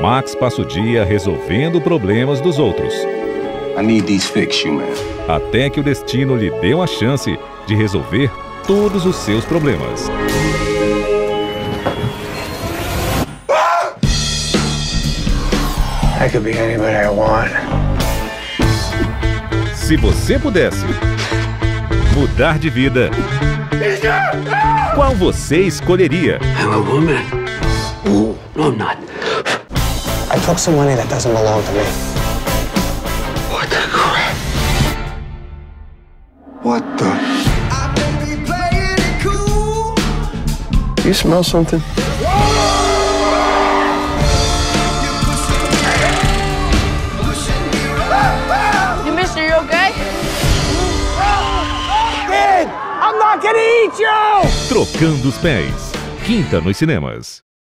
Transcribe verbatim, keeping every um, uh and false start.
Max passa o dia resolvendo problemas dos outros. I need these fixed, you man. Até que o destino lhe deu a chance de resolver todos os seus problemas. I could be anybody I want. Se você pudesse mudar de vida, qual você escolheria? I'm a woman. Ooh, no, I'm not. I took some money that doesn't belong to me. What the crap? What the? You smell something? You mister, you okay? Kid, I'm not gonna eat you! Trocando os Pés. Quinta nos cinemas.